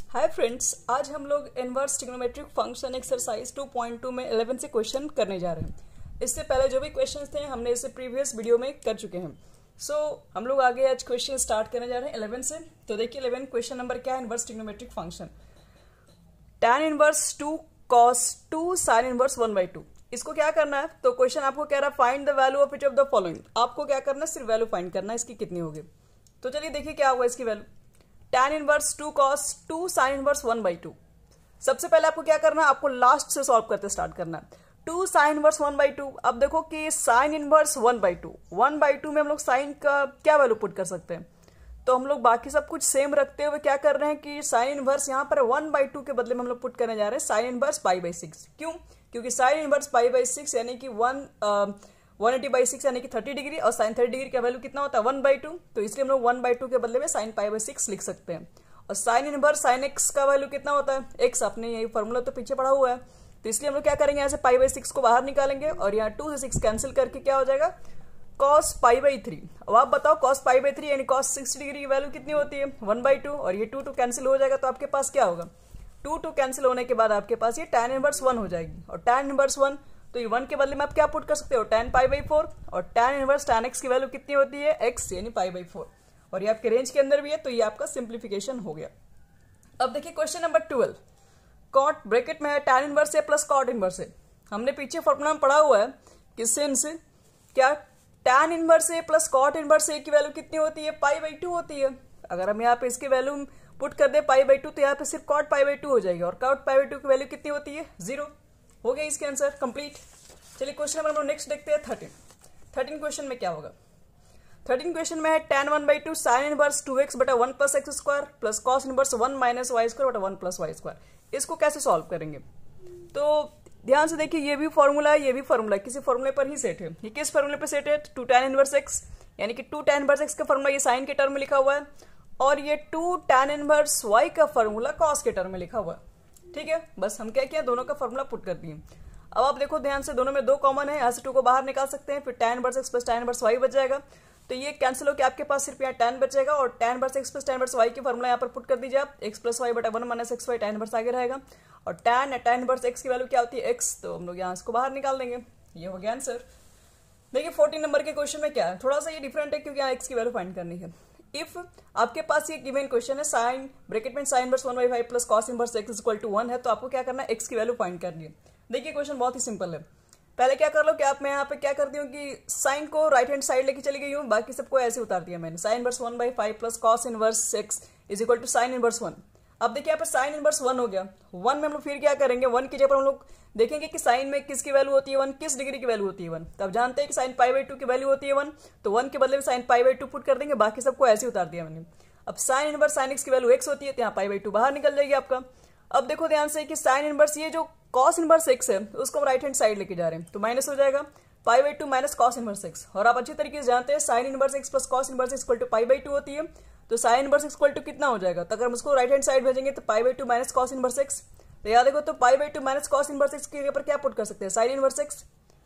Hi friends, आज हम लोग इनवर्स ट्रिग्नोमेट्रिक फंक्शन एक्सरसाइज 2.2 में 11 से क्वेश्चन करने जा रहे हैं। इससे पहले जो भी क्वेश्चंस थे हमने इसे प्रीवियस वीडियो में कर चुके हैं। हम लोग आगे आज क्वेश्चन स्टार्ट करने जा रहे हैं 11 से। तो देखिए 11 क्वेश्चन नंबर क्या है, inverse trigonometric function tan inverse 2 cos 2 sin inverse 1/2। इसको क्या करना है, तो क्वेश्चन आपको कह रहा है find the value of each of the following. आपको क्या करना है, सिर्फ वैल्यू फाइंड करना है, इसकी कितनी होगी। तो चलिए देखिए क्या होगा इसकी value. tan inverse 2 cos 2 sin inverse 1/2। सबसे पहले आपको क्या करना है, आपको लास्ट से सॉल्व करते स्टार्ट करना है। 2 sin इनवर्स 1/2। अब देखो कि sin इनवर्स 1/2 में हम लोग sin का क्या वैल्यू पुट कर सकते हैं। तो हम लोग बाकी सब कुछ सेम रखते हुए क्या कर रहे हैं कि sin इनवर्स यहाँ पर 1/2 के बदले में हम लोग पुट करने जा रहे हैं sin इनवर्स π/6। क्यों? क्योंकि sin इनवर्स π/6 यानी कि 180/6 यानी कि 30 डिग्री, और sin 30 डिग्री का वैल्यू कितना होता है 1/2। तो इसलिए हम लोग 1/2 के बदले में sin π/6 लिख सकते हैं। और sin इनवर्स sin x का वैल्यू कितना होता है, x अपने यही फॉर्मूला तो पीछे पड़ा हुआ है। तो इसलिए हम लोग क्या करेंगे, यहाँ से π/6 को बाहर निकालेंगे और यहाँ 2 से 6 कैंसिल करके क्या हो जाएगा cos π/3। अब आप बताओ cos π/3 यानी cos 60 डिग्री की वैल्यू कितनी होती है 1/2, और ये 2 कैंसिल हो जाएगा। तो आपके पास क्या होगा, 2 कैंसिल होने के बाद आपके पास ये tan इनवर्स 1 हो जाएगी। और tan इनवर्स 1 तो ये 1 के बदले में आप क्या पुट कर सकते हो, tan π/4। और tan इनवर्स tan x की वैल्यू कितनी होती है, x यानी π/4, और ये आपके रेंज के अंदर भी है। तो ये आपका सिंप्लीफिकेशन हो गया। अब देखिए क्वेश्चन नंबर 12। कॉट ब्रैकेट में है tan inverse A plus cot inverse A. हमने पीछे फॉर्मूला में पढ़ा हुआ है कि सिंस क्या tan inverse A plus cot inverse A की वैल्यू कितनी होती है, π/2 होती है। अगर हम यहाँ पे इसकी वैल्यू पुट कर दे π/2 तो यहाँ पे सिर्फ cot π/2 हो जाएगी, और cot π/2 की वैल्यू कितनी होती है 0। हो गया इसके आंसर कंप्लीट। चलिए क्वेश्चन नंबर नेक्स्ट देखते हैं 13 क्वेश्चन में क्या होगा। 13 क्वेश्चन में है tan 1/2 sin इनवर्स 2x बटा 1 plus x square plus cos inverse 1 minus y square बटा 1 प्लस वाई स्क्वायर। इसको कैसे सॉल्व करेंगे, तो ध्यान से देखिए ये भी फॉर्मूला है, ये भी फॉर्मूला है, किसी फॉर्मूले पर ही सेट है। ये किस फॉर्मूले पर सेट है, 2 tan इनवर्स x, यानी कि 2 tan इनवर्स x का फॉर्मूला ये साइन के टर्म में लिखा हुआ है, और ये 2 tan इनवर्स y का फॉर्मूला cos के टर्म में लिखा हुआ है। ठीक है, बस हम क्या किया, दोनों का फॉर्मूला पुट कर दिए। अब आप देखो ध्यान से, दोनों में 2 कॉमन है, यहाँ से 2 को बाहर निकाल सकते हैं, फिर tan inverse x plus tan inverse y बच जाएगा। तो ये कैंसिल होकर आपके पास सिर्फ यहाँ tan बचेगा, और tan inverse x plus tan inverse y की फॉर्मूला यहाँ पर पुट कर दीजिए आप, x प्लस y बटा 1 minus x y, tan inverse आगे रहेगा। और tan इनवर्स x की वैल्यू क्या होती है x, तो हम लोग यहाँ इसको बाहर निकाल देंगे। ये हो गया आंसर। देखिए 14 नंबर के क्वेश्चन में क्या है, थोड़ा सा ये डिफरेंट है क्योंकि यहाँ x की वैल्यू फाइंड करनी है। इफ आपके पास ये गिवन क्वेश्चन है साइन ब्रैकेट में sin inverse 1/5 plus cos inverse x equal to 1 है, तो आपको क्या करना है, x की वैल्यू फाइंड करनी है। देखिए क्वेश्चन बहुत ही सिंपल है। पहले क्या कर लो कि आप मैं यहाँ पे क्या करती हूँ कि साइन को राइट हैंड साइड लेके चली गई हूँ, बाकी सबको ऐसे उतार दिया मैंने। sin inverse 1/5 plus cos inverse x is equal to sine inverse 1। अब देखिए यहाँ पर साइन इनवर्स 1 हो गया। 1 में हम लोग फिर क्या करेंगे, 1 की जगह पर हम लोग देखेंगे कि साइन में किसकी वैल्यू होती है 1, किस डिग्री की वैल्यू होती है 1। तो आप जानते हैं कि साइन π/2 की वैल्यू होती है 1, तो 1 के बदले में साइन π/2 पुट कर देंगे, बाकी सबको ऐसे उतार दिया मैंने। अब साइन इनवर्स साइन x की वैल्यू x होती है, तो यहाँ π/2 बाहर निकल जाएगी आपका। अब देखो ध्यान से कि साइन इनवर्स ये जो cos इनवर्स x है उसको हम राइट हैंड साइड लेके जा रहे हैं, तो माइनस हो जाएगा π/2 माइनस cos इनवर्स x। और आप अच्छी तरीके से जानते हैं sine inverse x plus cos inverse x equal to π/2 होती है, तो sine inverse x equal to कितना हो जाएगा, तो अगर हम उसको राइट हैंड साइड भेजेंगे तो π/2 माइनस cos इनवर्स x। तो याद देखो, तो π/2 माइनस cos इनवर्स x के ऊपर क्या पुट कर सकते हैं, साइन इनवर्स x।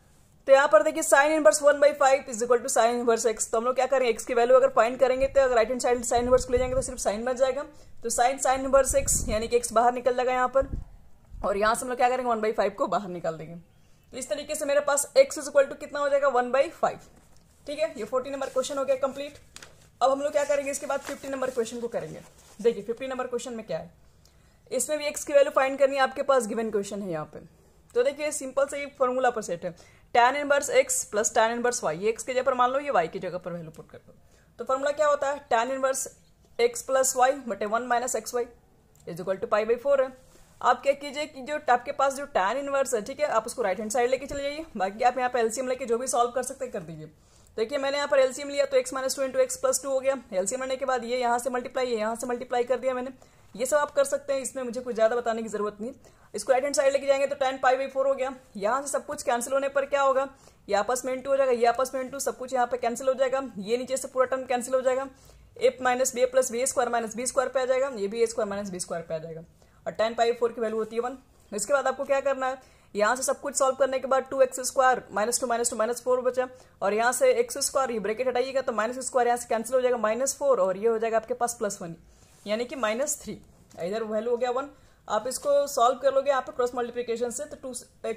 तो यहाँ पर देखिए sine inverse 1/5 is equal to sine inverse x। तो हम लोग क्या करेंगे, x की वैल्यू अगर फाइंड करेंगे तो अगर right hand side sine inverse को ले जाएंगे तो सिर्फ साइन बच जाएगा, तो साइन इनवर्स x यानी कि x बाहर निकल जाएगा यहाँ पर, और यहाँ से हम लोग क्या करेंगे 1/5 को बाहर निकाल देंगे। तो इस तरीके से मेरे पास x इज इक्वल टू कितना हो जाएगा 1/5। ठीक है, ये 14 नंबर क्वेश्चन हो गया कंप्लीट। अब हम लोग क्या करेंगे, इसके बाद 15 नंबर क्वेश्चन को करेंगे। देखिए 15 नंबर क्वेश्चन में क्या है, इसमें भी x की वैल्यू फाइंड करनी है, आपके पास गिवन क्वेश्चन है यहाँ पे। तो देखिए सिंपल से ये फॉर्मूला पर सेट है, tan inverse x plus tan inverse y। ये x की जगह पर मान लो, ये y की जगह पर वैल्यू पुट कर दो। तो फॉर्मूला क्या होता है, tan inverse x plus y बटे 1 minus x y is equal to π/4 है। आप क्या कीजिए कि जो आपके पास जो tan इनवर्स है, ठीक है, आप उसको राइट हैंड साइड लेके चले जाइए, बाकी आप यहाँ पे एलसीएम लेके जो भी सॉल्व कर सकते हैं कर दीजिए। देखिए मैंने यहाँ पर एलसीएम लिया तो x minus 2 into x plus 2 हो गया। एलसीएम लेने के बाद ये यहाँ से मल्टीप्लाई, ये यहाँ से मल्टीप्लाई कर दिया मैंने। ये सब आप कर सकते हैं, इसमें मुझे कुछ ज्यादा बताने की जरूरत नहीं। इसको राइट हैंड साइड लेके जाएंगे तो tan π/4 हो गया। यहाँ से सब कुछ कैंसिल होने पर क्या होगा, ये आपस में इंटू हो जाएगा, ये आपस में इंटू, सब कुछ यहाँ पे कैंसिल हो जाएगा। ये नीचे से पूरा टर्म कैंसिल हो जाएगा, a minus B plus B square minus B square पे आ जाएगा, ये भी a square minus B square पे आ जाएगा, और tan π/4 की वैल्यू होती है 1। इसके बाद आपको क्या करना है, यहाँ से सब कुछ सॉल्व करने के बाद 2x स्क्वायर -2 माइनस 4 बचा, और यहाँ से x स्क्वायर ये ब्रैकेट हटाइएगा तो माइनस स्क्वायर यहाँ से कैंसिल हो जाएगा -4, और ये हो जाएगा आपके पास +1 यानी कि -3। इधर वैल्यू हो गया 1, आप इसको सॉल्व कर लोगे यहाँ पे क्रॉस मल्टीप्लीकेशन से, तो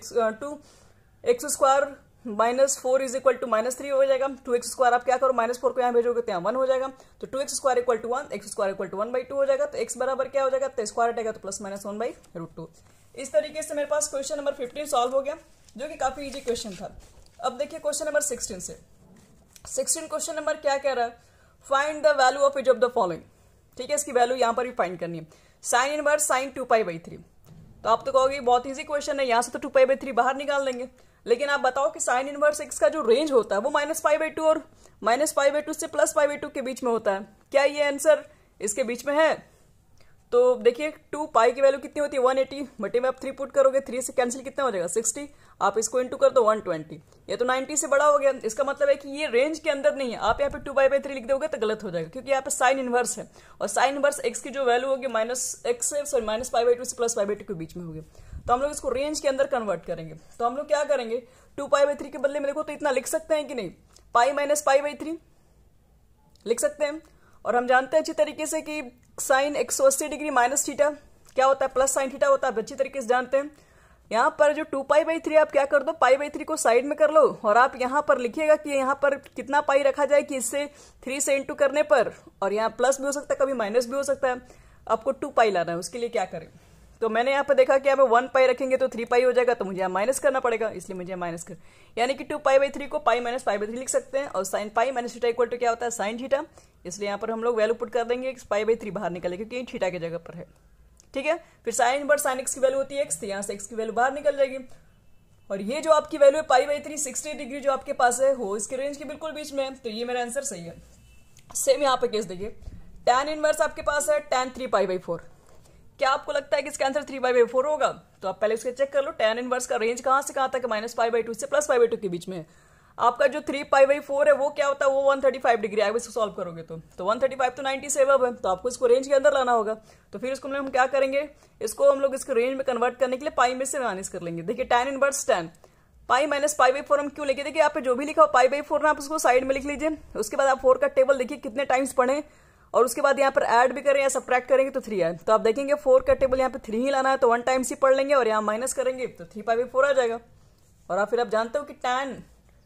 2x square minus 4 is equal to -3 हो जाएगा। 2x स्क्वायर आप क्या करो, -4 को यहाँ भेजोगे तो यहाँ 1 हो जाएगा, तो 2x square equal to 1, x square equal to 1/2 हो जाएगा। तो x बराबर क्या हो जाएगा, तो स्क्वायर हटेगा तो +-1/√2। इस तरीके से मेरे पास क्वेश्चन नंबर 15 सॉल्व हो गया, जो कि काफी इजी क्वेश्चन था। अब देखिए क्वेश्चन नंबर 16 से। 16 क्वेश्चन नंबर क्या कह रहा है, find the value of each of the following. ठीक है, इसकी वैल्यू यहाँ पर भी फाइंड करनी है। साइन इनवर्स साइन 2π/3, तो आप तो कहोगे बहुत इजी क्वेश्चन है, यहाँ से तो 2π/3 बाहर निकाल देंगे, लेकिन आप बताओ कि साइन इनवर्स x का जो रेंज होता है वो -π/2 और -π/2 से +π/2 के बीच में होता है। क्या ये आंसर इसके बीच में है? तो देखिए 2π की वैल्यू कितनी होती है 180, बटे में आप 3 पुट करोगे, 3 से कैंसिल कितना हो जाएगा 60, आप इसको इंटू कर दो 120, ये तो 90 से बड़ा हो गया। इसका मतलब है कि ये रेंज के अंदर नहीं है। आप यहाँ पे 2π/3 लिख दोगे तो गलत हो जाएगा, क्योंकि यहाँ पे साइन इनवर्स है, और साइन इनवर्स x की जो वैल्यू होगी -π/2 से +π/2 के बीच में होगी। तो हम लोग इसको रेंज के अंदर कन्वर्ट करेंगे। तो हम लोग क्या करेंगे, 2π/3 के बदले में देखो तो इतना लिख सकते हैं कि नहीं, π-π/3 लिख सकते हैं। और हम जानते हैं अच्छी तरीके से कि साइन 180 डिग्री माइनस थीटा क्या होता है, प्लस साइन थीटा होता है, अच्छी तरीके से जानते हैं। यहाँ पर जो 2π/3 आप क्या कर दो, π/3 को साइड में कर लो, और आप यहाँ पर लिखिएगा कि यहाँ पर कितना पाई रखा जाए कि इससे 3 से इंटू करने पर, और यहाँ प्लस भी हो सकता है कभी माइनस भी हो सकता है, आपको 2π लाना है। उसके लिए क्या करें, तो मैंने यहाँ पे देखा कि यहाँ पे 1π रखेंगे तो 3π हो जाएगा, तो मुझे यहाँ माइनस करना पड़ेगा, इसलिए मुझे माइनस कर, यानी कि 2π/3 को π-π/3 लिख सकते हैं, और sine pi minus theta equal to क्या होता है साइन थीटा, इसलिए यहाँ पर हम लोग वैल्यू पुट कर देंगे, π/3 बाहर निकले क्योंकि थीटा की जगह पर है। ठीक है, फिर साइन इनवर्स साइन x की वैल्यू होती है x, तो यहाँ से x की वैल्यू बाहर निकल जाएगी, और ये जो आपकी वैल्यू है π/3 60 डिग्री जो आपके पास है हो इसके रेंज के बिल्कुल बीच में है, तो ये मेरा आंसर सही है। सेम यहाँ पे केस देखिए, tan इनवर्स आपके पास है tan 3π/4, क्या आपको लगता है कि इसका आंसर 3π/4 होगा? तो आप पहले उसके चेक कर लो, tan इनवर्स का रेंज कहां से कहां तक, -π/2 से +π/2 के बीच में है। आपका जो 3π/4 है वो क्या होता है, वो 135 डिग्री आएगा इसको सॉल्व करोगे तो 135 तो 90 से अबव है, तो आपको इसको रेंज के अंदर लाना होगा। तो फिर इसको हम क्या करेंगे, इसको हम लोग इसको रेंज में कन्वर्ट करने के लिए पाई में से माइनस कर लेंगे। देखिए tan inverse tan pi minus π/4 हम क्यों लेंगे, देखिए यहाँ पे जो भी लिखा हो π/4 ना आप उसको साइड में लिख लीजिए, उसके बाद आप 4 का टेबल देखिए कितने टाइम्स पढ़े, और उसके बाद यहाँ पर ऐड भी करें या सब्ट्रैक्ट करेंगे तो 3 आए, तो आप देखेंगे 4 का टेबल यहाँ पे 3 ही लाना है, तो 1 टाइम्स ही पढ़ लेंगे, और यहाँ माइनस करेंगे तो 3π/4 आ जाएगा। और आप फिर आप जानते हो कि tan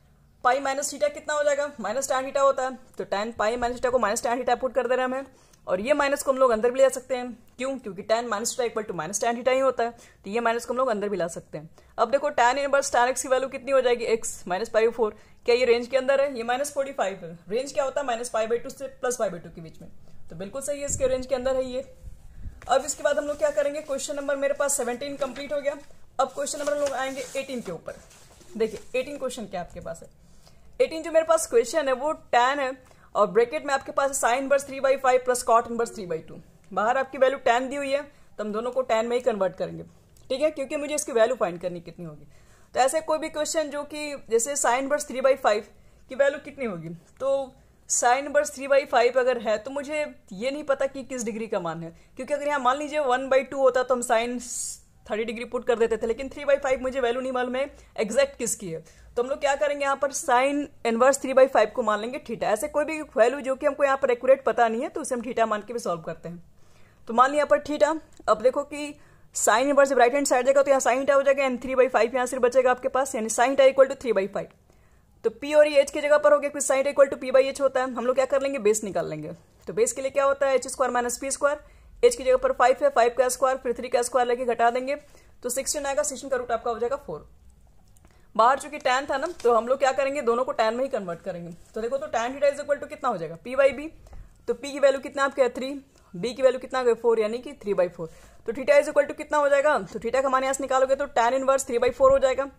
पाई माइनस थीटा कितना हो जाएगा, -tan थीटा होता है, तो tan पाई माइनस थीटा को -tan थीटा पुट कर दे रहे हैं हमें, और ये माइनस को हम लोग अंदर भी ले सकते हैं, क्यों, क्योंकि tan minus theta equal to -tan theta ही होता है, तो ये माइनस को हम लोग अंदर भी ला सकते हैं। अब देखो tan इनवर्स tan x की वैल्यू कितनी हो जाएगी, x -π/4, क्या ये रेंज के अंदर है, ये -45 है, रेंज क्या होता है -π/2 से +π/2 के बीच में, तो बिल्कुल सही है, इसके रेंज के अंदर है ये। अब इसके बाद हम लोग क्या करेंगे, क्वेश्चन नंबर मेरे पास 17 कंप्लीट हो गया। अब क्वेश्चन नंबर हम लोग आएंगे 18 के ऊपर। देखिए 18 क्वेश्चन क्या आपके पास है, 18 जो मेरे पास क्वेश्चन है वो tan है, और ब्रैकेट में आपके पास sine inverse 3/5 plus cot inverse 3/2, बाहर आपकी वैल्यू tan दी हुई है, तो हम दोनों को tan में ही कन्वर्ट करेंगे। ठीक है, क्योंकि मुझे इसकी वैल्यू फाइंड करनी कितनी होगी। तो ऐसे कोई भी क्वेश्चन जो कि जैसे साइन इनवर्स 3/5 की वैल्यू कितनी होगी, तो साइन इनवर्स 3/5 अगर है तो मुझे ये नहीं पता कि किस डिग्री का मान है, क्योंकि अगर यहाँ मान लीजिए 1/2 होता तो हम साइन 30 डिग्री पुट कर देते थे, लेकिन 3/5 मुझे वैल्यू नहीं मालूम है एग्जैक्ट किसकी है, तो हम लोग क्या करेंगे, यहाँ पर साइन इनवर्स 3/5 को मान लेंगे थीटा। ऐसे कोई भी वैल्यू जो कि हमको यहाँ पर एक्यूरेट पता नहीं है तो उसे हम थीटा मान के भी सॉल्व करते हैं। तो मान लिया यहाँ पर थीटा, अब देखो कि साइन इनवर्स जब राइट हैंड साइड जाएगा तो यहाँ साइन थीटा हो जाएगा, यानी 3/5 यहाँ सिर्फ बचेगा आपके पास, यानी साइन थीटा इक्वल टू 3/5, तो p और ये h की जगह पर हो गया, कुछ साइन इक्वल टू p/h होता है, हम लोग क्या कर लेंगे, बेस निकाल लेंगे। तो बेस के लिए क्या होता है, h² माइनस p², h की जगह पर 5 है, 5 का स्क्वायर फिर 3 का स्क्वायर लेके घटा देंगे तो 16 आएगा, 16 का रूट आपका हो जाएगा 4। बाहर चूंकि tan था ना, तो हम लोग क्या करेंगे, दोनों को tan में ही कन्वर्ट करेंगे। तो देखो तो tan theta is equal to कितना हो जाएगा, p/b, तो p की वैल्यू कितना आपके 3, b की वैल्यू कितना 4, यानी कि 3/4, तो थीटा इज इक्वल टू कितना हो जाएगा, तो थीटा का मान यहाँ से निकालोगे तो tan इनवर्स 3/4 हो जाएगा।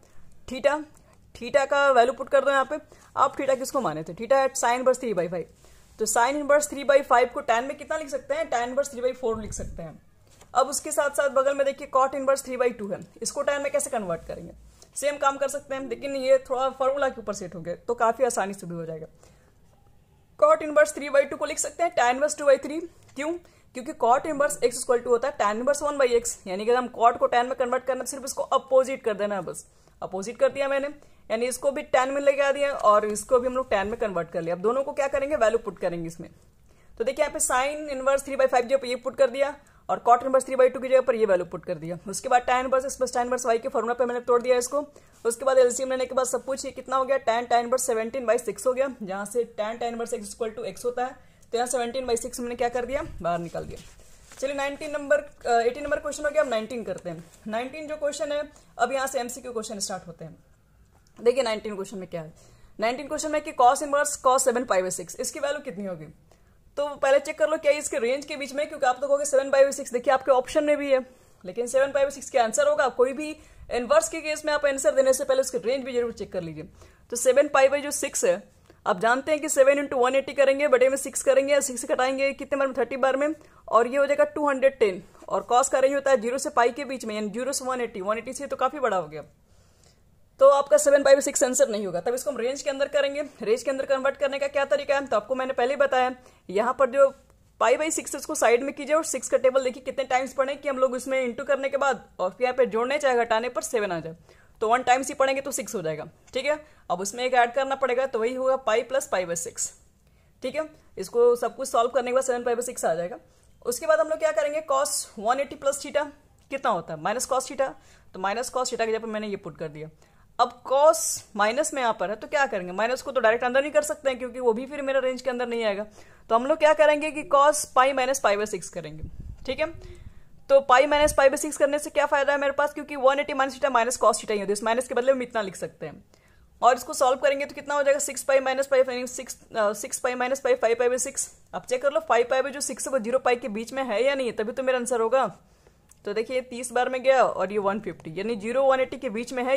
थीटा का वैल्यू पुट कर दो यहाँ पे, आप थीटा किसको माने थे, थीटा एट साइन इनवर्स 3/5, तो साइन इनवर्स 3/5 को tan में कितना लिख सकते हैं, tan इनवर्स 3/4 लिख सकते हैं। अब उसके साथ साथ बगल में देखिए कॉट इनवर्स 3/2 है, इसको tan में कैसे कन्वर्ट करेंगे, सेम काम कर सकते हैं, लेकिन ये थोड़ा फॉर्मूला के ऊपर सेट हो गया तो काफी आसानी से भी हो जाएगा। कॉट इनवर्स 3/2 को लिख सकते हैं tan इनवर्स 2/3, क्यों, क्योंकि cot inverse x equal to होता है tan इनवर्स 1/x, यानी कि हम कॉट को tan में कन्वर्ट करना सिर्फ इसको अपोजिट कर देना है, बस अपोजिट कर दिया मैंने, यानी इसको भी tan में लेके आ दिया और इसको भी हम लोग tan में कन्वर्ट कर लिया। अब दोनों को क्या करेंगे, वैल्यू पुट करेंगे इसमें। तो देखिए यहाँ पे साइन इनवर्स 3/5 जो ये पुट कर दिया, और कॉट इनवर्स 3/2 की जगह पर ये वैल्यू पुट कर दिया। उसके बाद tan inverse x plus tan inverse y के फॉर्मूला पे मैंने तोड़ दिया इसको। उसके बाद एलसीएम लेने के बाद सब कुछ कितना हो गया, tan इनवर्स 17/6 हो गया, जहां से tan inverse x equal to x होता है, तो यहाँ 17/6 मैंने क्या कर दिया, बाहर निकाल दिया। चलिए 18 नंबर क्वेश्चन हो गया। अब 19 करते हैं। 19 जो क्वेश्चन है, अब यहाँ से एमसीक्यू क्वेश्चन स्टार्ट होते हैं। देखिए 19 क्वेश्चन में क्या है। 19 क्वेश्चन में कि cos इनवर्स cos 7/6 इसकी वैल्यू कितनी होगी। तो पहले चेक कर लो क्या इसके रेंज के बीच में, क्योंकि आप तो कहोगे 7/6, देखिए आपके ऑप्शन में भी है, लेकिन 7/6 क्या आंसर होगा। कोई भी इनवर्स के केस में आप आंसर देने से पहले उसकी रेंज भी जरूर चेक कर लीजिए। तो 7/6 है, आप जानते हैं कि 7 × 180 करेंगे, बटे में 6 करेंगे, 6 कटाएंगे कितने बार में, 30 बार में, और ये हो जाएगा 210। और कॉस का रेंज होता है 0 से पाई के बीच में, यानी 0 से 180, 180 से तो काफी बड़ा हो गया, तो आपका 7/6 आंसर नहीं होगा। तब इसको हम रेंज के अंदर करेंगे। रेंज के अंदर कन्वर्ट करने का क्या तरीका है, तो आपको मैंने पहले ही बताया, यहाँ पर जो π/6 उसको साइड में कीजिए और 6 का टेबल देखिए कितने टाइम्स पढ़े कि हम लोग उसमें इंटू करने के बाद और यहाँ पे जोड़ने चाहे घटाने पर 7 आ जाए, तो 1 टाइम्स ही पढ़ेंगे तो 6 हो जाएगा। ठीक है, अब उसमें एक ऐड करना पड़ेगा, तो वही होगा π + π/6। ठीक है, इसको सब कुछ सॉल्व करने के बाद 7/6 आ जाएगा। उसके बाद हम लोग क्या करेंगे, cos 180 + थीटा कितना होता है, -cos थीटा, तो -cos थीटा की जगह पर मैंने ये पुट कर दिया। अब cos माइनस में यहाँ पर है, तो क्या करेंगे, माइनस को तो डायरेक्ट अंदर नहीं कर सकते हैं, क्योंकि वो भी फिर मेरा रेंज के अंदर नहीं आएगा। तो हम लोग क्या करेंगे कि cos π - π/6 करेंगे। ठीक है, तो π - π/6 करने से क्या फायदा है मेरे पास, क्योंकि 180 - थीटा -cos थीटा ही होती है, इस माइनस के बदले में इतना लिख सकते हैं। और इसको सॉल्व करेंगे तो कितना हो जाएगा, 6π - π, 6π - π 5π/6। अब चेक कर लो 5π जो 6 है वो 0π के बीच में है या नहीं है, तभी तो मेरा आंसर होगा। तो देखिए 30 बार में गया और ये 150, यानी 0 180 के बीच में है,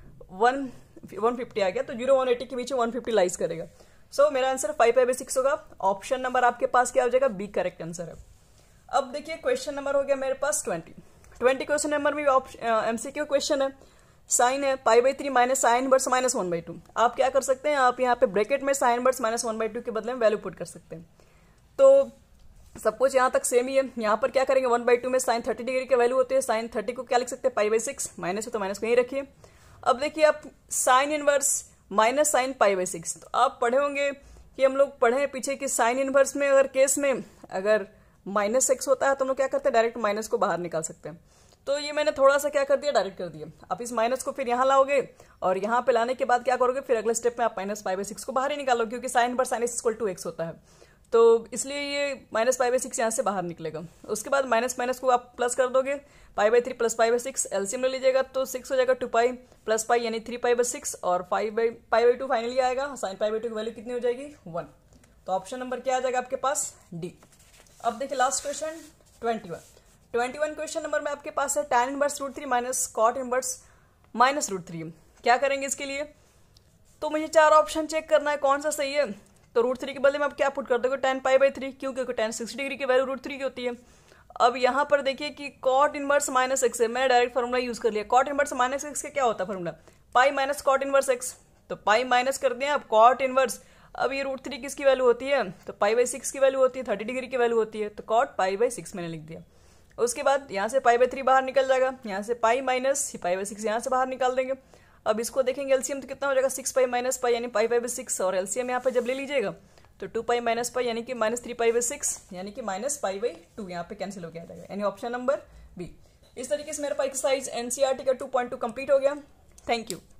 150 आ गया, तो 0 180 के बीच में 150 लाइज करेगा। सो मेरा आंसर 5/6 होगा। ऑप्शन नंबर आपके पास क्या हो जाएगा, बी करेक्ट आंसर है। अब देखिए क्वेश्चन नंबर हो गया मेरे पास 20 क्वेश्चन नंबर में एमसीक्यू क्वेश्चन है। साइन है π/3 माइनस साइन इनवर्स -1/2। आप क्या कर सकते हैं, आप यहाँ पे ब्रैकेट में साइन इनवर्स -1/2 के बदले में वैल्यू पुट कर सकते हैं। तो सब कुछ यहाँ तक सेम ही है। यहाँ पर क्या करेंगे, 1/2 में साइन 30 डिग्री की वैल्यू होती है, साइन 30 को क्या लिख सकते हैं, π/6, माइनस है तो माइनस को यहीं रखिए। अब देखिए आप साइन इनवर्स माइनस साइन π/6, तो आप पढ़े होंगे कि हम लोग पढ़े हैं पीछे कि साइन इनवर्स में अगर केस में अगर -x होता है तो हम लोग क्या करते हैं, डायरेक्ट माइनस को बाहर निकाल सकते हैं। तो ये मैंने थोड़ा सा क्या कर दिया, डायरेक्ट कर दिया। आप इस माइनस को फिर यहाँ लाओगे और यहाँ पे लाने के बाद क्या करोगे, फिर अगले स्टेप में आप -π/6 को बाहर ही निकालोगे, क्योंकि sine inverse sin x = x होता है, तो इसलिए ये -π/6 यहाँ से बाहर निकलेगा। उसके बाद माइनस को आप प्लस कर दोगे, π/3 + π/6 एलसीएम ले लीजिएगा, तो 6 हो जाएगा 2π + π यानी 3π/6 और π/2 फाइनली आएगा। साइन π/2 की वैल्यू कितनी हो जाएगी, 1। तो ऑप्शन नंबर क्या आ जाएगा आपके पास, डी। अब देखिए लास्ट क्वेश्चन 21 क्वेश्चन नंबर में आपके पास है tan inverse √3 minus cot inverse -√3। क्या करेंगे इसके लिए, तो मुझे 4 ऑप्शन चेक करना है कौन सा सही है। तो √3 के बदले में आप क्या पुट कर दोगे, tan π/3, क्योंकि tan 60 डिग्री की वैल्यू √3 की होती है। अब यहाँ पर देखिए कि cot इनवर्स -x है, मैंने डायरेक्ट फॉर्मूला यूज कर लिया। cot इनवर्स -x का क्या होता है फॉर्मूला, π - cot इनवर्स x, तो π माइनस कर दिया। अब cot इनवर्स, अब ये √3 किसकी वैल्यू होती है, तो π/6 की वैल्यू होती है, 30 डिग्री की वैल्यू होती है, तो cot π/6 मैंने लिख दिया। उसके बाद यहाँ से π/3 बाहर निकल जाएगा, यहाँ से π माइनस π/6 यहाँ से बाहर निकाल देंगे। अब इसको देखेंगे एलसीएम तो कितना हो जाएगा, 6π - π यानी π/6, और एलसीएम यहाँ पे जब ले लीजिएगा तो 2π - π यानी कि -3π/6 यानी कि -π/2 यहाँ पे कैंसिल हो गया जाएगा, यानी ऑप्शन नंबर बी। इस तरीके से मेरे पास एक्सरसाइज एनसीईआरटी का 2.2 कंप्लीट हो गया। Thank you.